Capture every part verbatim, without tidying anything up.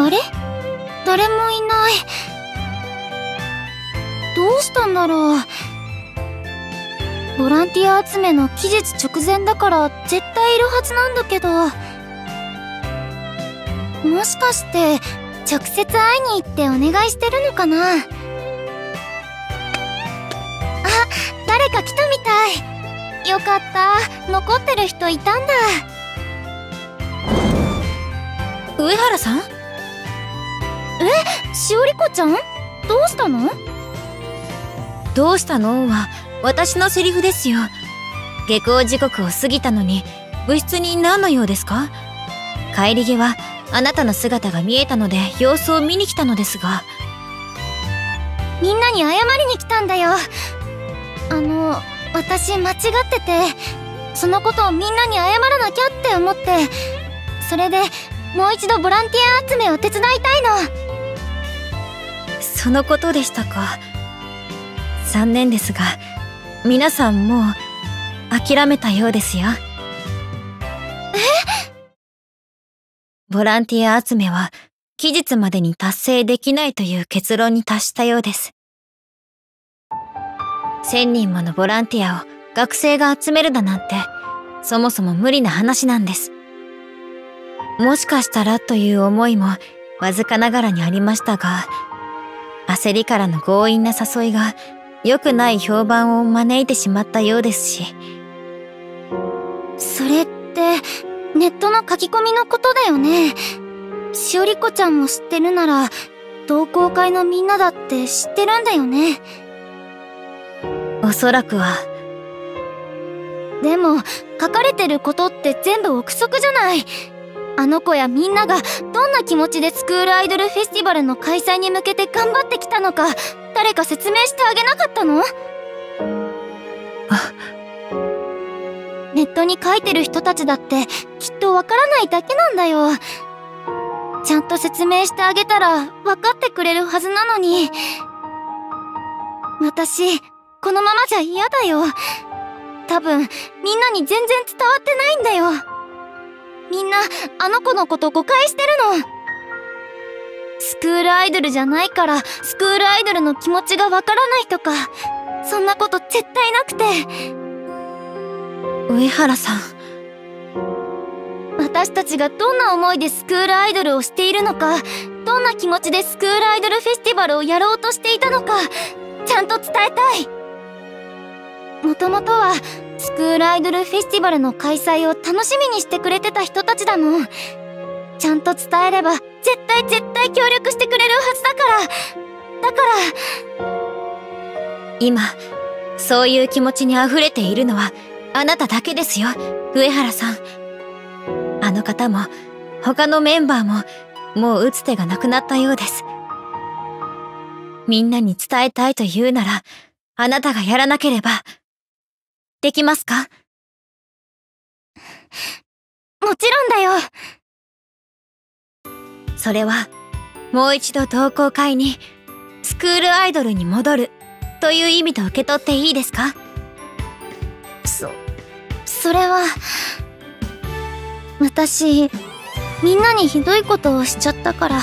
あれ？誰もいない。どうしたんだろう。ボランティア集めの期日直前だから絶対いるはずなんだけど、もしかして直接会いに行ってお願いしてるのかな。あ、誰か来たみたい。よかった、残ってる人いたんだ。 上原さん？え、 しおりこちゃん？どうしたの？ どうしたのは私のセリフですよ。下校時刻を過ぎたのに部室に何の用ですか？帰り際あなたの姿が見えたので様子を見に来たのですが。 みんなに謝りに来たんだよ。あの、私間違ってて、そのことをみんなに謝らなきゃって思って、それでもう一度ボランティア集めを手伝いたいの。 そのことでしたか。残念ですが皆さんもう諦めたようですよ。 え？ ボランティア集めは期日までに達成できないという結論に達したようです。千人ものボランティアを学生が集めるだなんてそもそも無理な話なんです。もしかしたらという思いもわずかながらにありましたが、焦りからの強引な誘いが良くない評判を招いてしまったようですし。 それってネットの書き込みのことだよね。しおりこちゃんも知ってるなら同好会のみんなだって知ってるんだよね。 おそらくは。 でも書かれてることって全部憶測じゃない。あの子やみんながどんな気持ちでスクールアイドルフェスティバルの開催に向けて頑張ってきたのか誰か説明してあげなかったの？ あ、 ネットに書いてる人たちだってきっとわからないだけなんだよ。ちゃんと説明してあげたら分かってくれるはずなのに。私このままじゃ嫌だよ。多分みんなに全然伝わってないんだよ。みんなあの子のこと誤解してるの。スクールアイドルじゃないからスクールアイドルの気持ちがわからないとか、そんなこと絶対なくて。 上原さん、 私たちがどんな思いでスクールアイドルをしているのか、どんな気持ちでスクールアイドルフェスティバルをやろうとしていたのかちゃんと伝えたい。もともとはスクールアイドルフェスティバルの開催を楽しみにしてくれてた人たちだもん。ちゃんと伝えれば絶対絶対協力してくれるはずだから。だから今そういう気持ちに溢れているのはあなただけですよ、上原さん。あの方も他のメンバーももう打つ手がなくなったようです。みんなに伝えたいと言うならあなたがやらなければできますか？ もちろんだよ。 それはもう一度同好会にスクールアイドルに戻るという意味と受け取っていいですか？ そ、それは私みんなにひどいことをしちゃったから。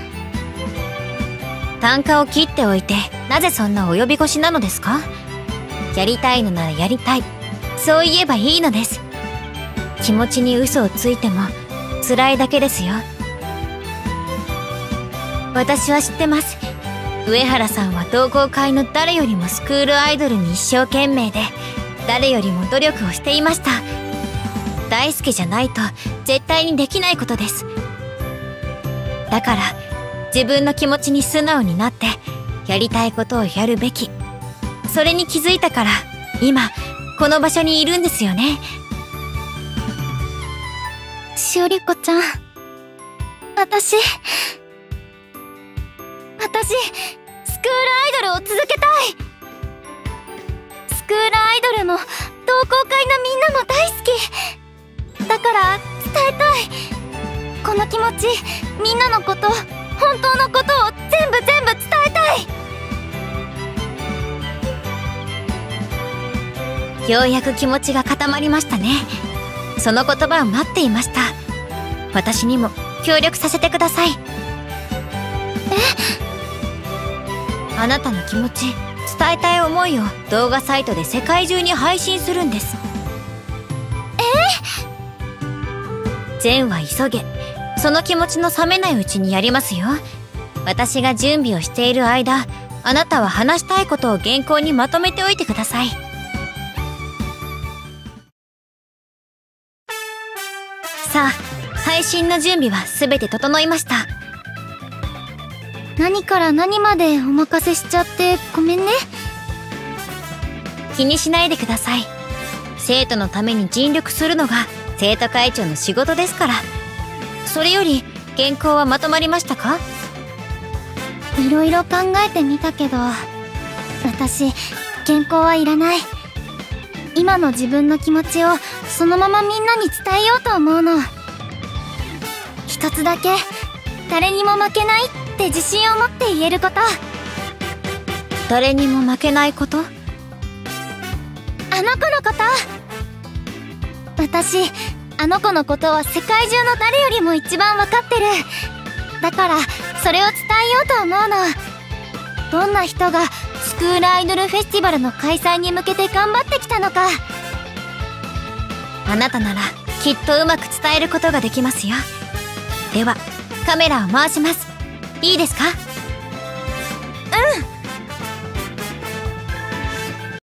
単価を切っておいてなぜそんな及び腰なのですか？やりたいのならやりたい、そう言えばいいのです。気持ちに嘘をついても辛いだけですよ。私は知ってます。上原さんは同好会の誰よりもスクールアイドルに一生懸命で誰よりも努力をしていました。大好きじゃないと絶対にできないことです。だから自分の気持ちに素直になってやりたいことをやるべき。それに気づいたから今この場所にいるんですよね。 しおりこちゃん、私私スクールアイドルを続けたい。スクールアイドルも同好会のみんなも大好きだから伝えたい。この気持ち、みんなのこと、本当のことを全部全部伝えたい。ようやく気持ちが固まりましたね。その言葉を待っていました。私にも協力させてください。 あなたの気持ち、伝えたい思いを動画サイトで世界中に配信するんです。 え？ 善は急げ。その気持ちの冷めないうちにやりますよ。私が準備をしている間、あなたは話したいことを原稿にまとめておいてください。さあ、配信の準備は全て整いました。 何から何までお任せしちゃってごめんね。 気にしないでください。生徒のために尽力するのが生徒会長の仕事ですから。それより原稿はまとまりましたか？ いろいろ考えてみたけど、私原稿はいらない。今の自分の気持ちをそのままみんなに伝えようと思うの。一つだけ誰にも負けないって自信を持って言えること。 誰にも負けないこと？ あの子のこと。私あの子のことは世界中の誰よりも一番分かってる。だからそれを伝えようと思うの。どんな人がスクールアイドルフェスティバルの開催に向けて頑張ってきたのか。 あなたならきっとうまく伝えることができますよ。ではカメラを回します。いいですか？